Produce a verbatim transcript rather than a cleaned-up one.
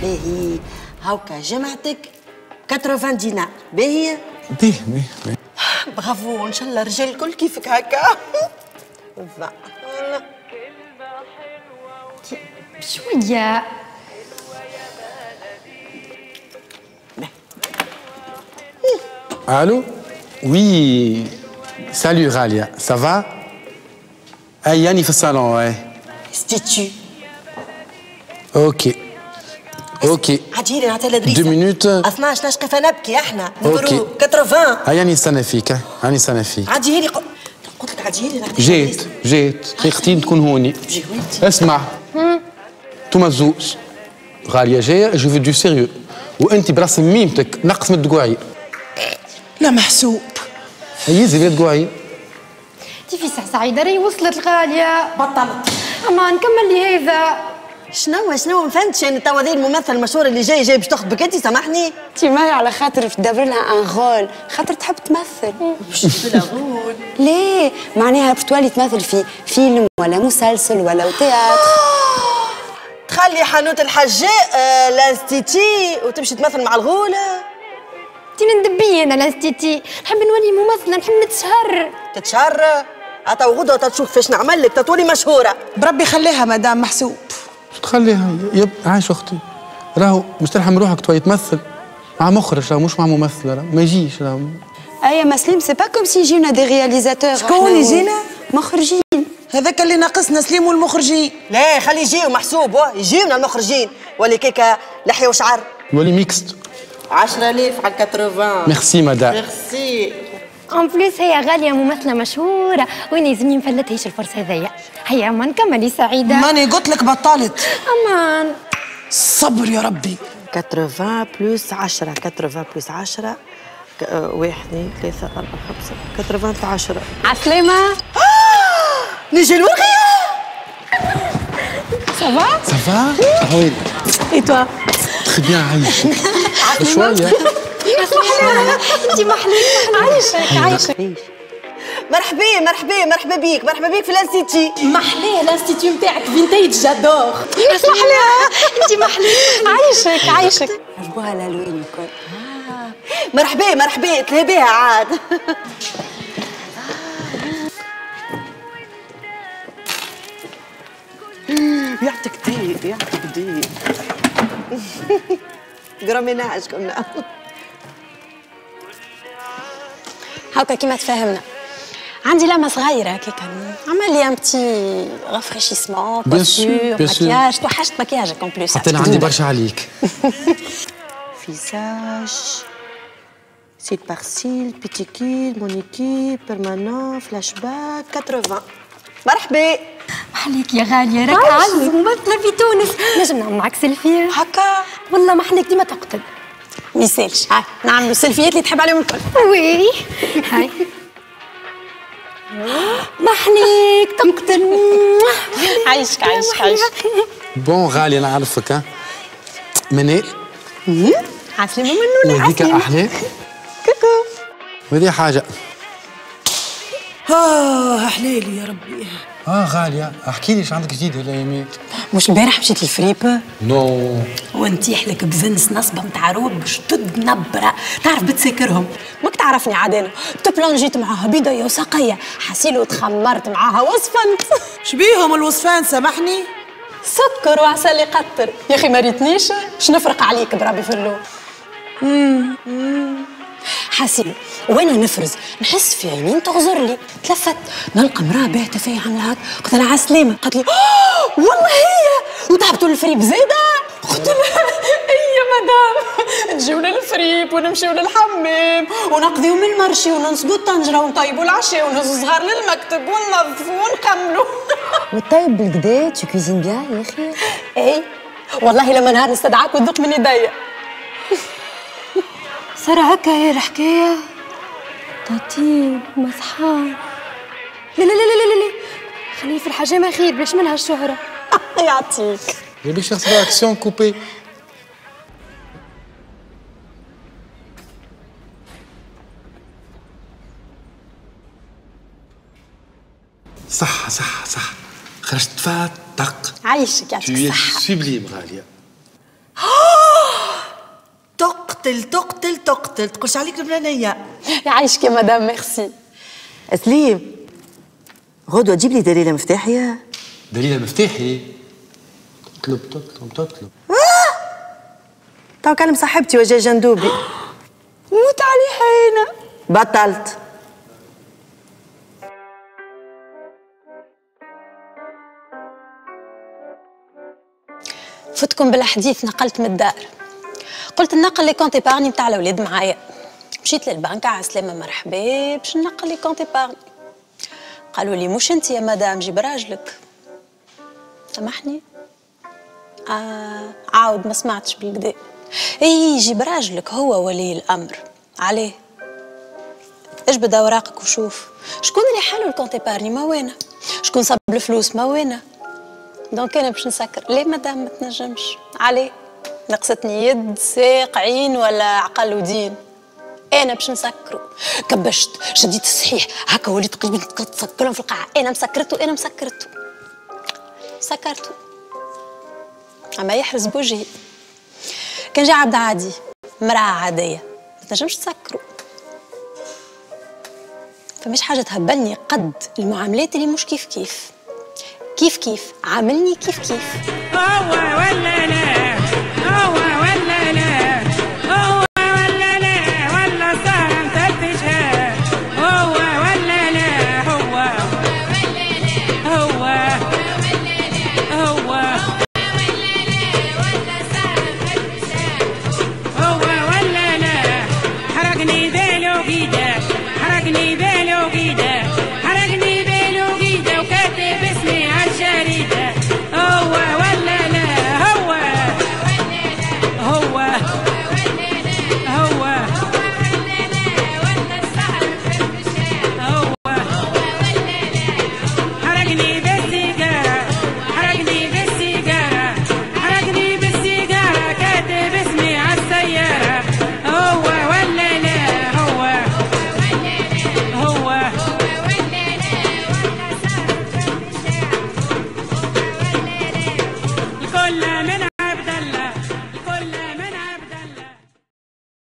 باهي هاوكا جمعتك ثمانين دينار. باهي باهي باهي باهي. برافو، ان شاء الله الرجال الكل كيفك هكا. بشويه. الو وي سالو غاليه سافا. اي ياني في الصالون. واي ستيتشي. اوكي اوكي عجيلي نعطي لدريسة دو مينوت. اثناش نشقف نبكي احنا اوكي ثمانين. هيا نستنى فيك هاني نستنى فيك. عجيلي قلت لك عجيلي. جيت جيت دقيقتين تكون هوني. اسمع انتوما الزوج غاليه جايه جو في دو سيريو وانت براس ميمتك نقص من الدقوعي. لا محسوب. هيزي بلا دقوعي. انت في ساعة سعيدة راهي وصلت الغالية. بطلت. اما نكمل لي هذا. شنو شنو ما فهمتش انا توا هذه الممثل المشهور اللي جاي جاي باش تاخذ بك انت. سامحني انت ماي على خاطر تدبر لها ان رول خاطر تحب تمثل. مش بلا رول. ليه معناها باش تولي تمثل في فيلم ولا مسلسل ولا تياتر. تخلي حانوت الحجاء آه لانستيتي وتمشي تمثل مع الغولة. انت ندبي انا لاستيتي نحب نولي ممثلة نحب نتشهر. تتشهر عطا وغدوة تشوف فاش نعمل لك تتولي مشهورة. بربي خليها مدام محسوب. شو تخليها يب عايش اختي راهو مش تلحم روحك توي تمثل مع مخرج راهو مش مع ممثل راهو ما يجيش راهو. ايا مسلم سي با كوم سي يجينا دي رياليزاتور. شكون يجينا؟ مخرجين. هذاك اللي ناقصنا سليم والمخرجين. لا خلي يجيو محسوب يجيونا المخرجين ولا كيكا لحية وشعر. ولي ميكست. عشرة آلاف على ثمانين. ميرسي مدام. ميرسي. ان بليس هي غالية ممثلة مشهورة وانا يلزمني نفلتهاش الفرصة هذيا. هيا امان كملي سعيدة. ماني قلت لك بطلت. امان صبر يا ربي. ثمانين بلس عشرة. ثمانين بلس عشرة واحد اثنين ثلاثة أربعة خمسة ثمانين في عشرة. عسلامة. نجي الورقية. سافا سافا حوالي. اي توا تخي بيان عايشك شوية. انت محلول. عايشك عايشك. مرحبا مرحبا مرحبا بيك مرحبا بيك في الانستيتي. محلاه الانستيتيو نتاعك فينتيج جادور. اسمح لها انت محلول. عايشك عايشك. عجبوها الالوان الكل. مرحبا مرحبا تلهي بيها عاد. يعطيك دقيق يعطيك دقيق. قرميناش كنا. هاكا كيما تفاهمنا. عندي لمة صغيرة هكاك عمل لي ان بتي رافريشيسمون كوسيور مكياج. توحشت مكياجك اون بليس. حتى انا عندي برشا عليك. فيساج سيل بارسيل بيتيكيل مونيكي بيرمانون فلاش باك ثمانين. مرحبا. محليك يا غالية راك عز ممثلة في تونس. نجم نعمل معاك سيلفي هكا؟ والله محليك ديما تقتل. ما يسالش. هاي نعملوا السيلفيات اللي تحب عليهم الكل. وي هاي محليك تقتل. عايشك عايشك عايشك. بون غالي انا عارفك ها. منال. عسلامة منونة. وهذيك احلى. كوكو. وهذه حاجة. اه حليلي يا ربي. اه غالية احكي لي ايش عندك جديد ولا يمين؟ مش البارح مشيت للفريب نو. ونتيح لك بفنس نصبه نتاع رود باش تدنبره. تعرف بتسكرهم ماك تعرفني عاد. تبلونجيت معاها بيضية وساقية حسيلو تخمرت معاها وصفنت. شبيهم الوصفان سامحني؟ سكر وعسل يقطر يا اخي ما ريتنيش شنفرق عليك بربي في اللون. حسيلو وانا نفرز نحس في عينين تغزر لي. تلفت نلقى مراه باهته فيا عامله هاك. قلت لها عسلامه. قالت لي أوه والله هي. وتعبتوا الفريب زاده. قلت لها اي يا مدام نجيو للفريب ونمشيو للحمام ونقضيو من المرشي وننصبوا الطنجره ونطيبوا العشاء ونهزوا صغار للمكتب وننظفوا ونكملوا. وطيب بالكدا تو كوزين بيان يا اخي. اي والله لما نهار نستدعاك وتذوق من يديا. صار هكا هي الحكاية. تطيب مسحان. لا لا لا لا لا لا خليني في الحاجة ما خير بلاش منها الشهرة. يعطيك. يا بيش يحسب اكسيون كوبي. صح صح صح خرجت فاتق. عايشك يعطيك الصحة. سوبليم غالية. تقتل تقتل تقتل تقولش عليك لبنانيه. يعيشك يا مدام ميرسي. سليم غدوه تجيب لي دليله مفتاحيه. دليله مفتاحي؟ تطلب تطلب تطلب تو كلم صاحبتي وجا جندوبي. موت عليها هنا. بطلت. فتكم بالحديث نقلت من الدار، قلت ننقل لي كونت ايبارني نتاع الاولاد معايا. مشيت للبنك على سلامه مرحبا باش ننقل لي كونت ايبارني. قالوا لي مش انت يا مدام جيب راجلك. سامحني. آه عاود ما سمعتش بالكدا. اي جيب راجلك هو ولي الامر. عليه اجبد اوراقك وشوف شكون اللي حالوا الكونت ايبارني ما وينه، شكون صب الفلوس ما وينه. دونك انا باش نسكر. ليه مدام ما تنجمش؟ عليه نقصتني يد ساق عين ولا عقل ودين؟ انا باش نسكرو. كبشت شديت الصحيح هكا وليت تقريبا تسكرهم في القاعه. انا مسكرته انا مسكرته سكرته. اما يحرز بوجهي. كان جا عبد عادي مرأة عاديه ما تنجمش تسكرو. فمش حاجه تهبلني قد المعاملات اللي مش كيف كيف. كيف كيف عاملني كيف كيف.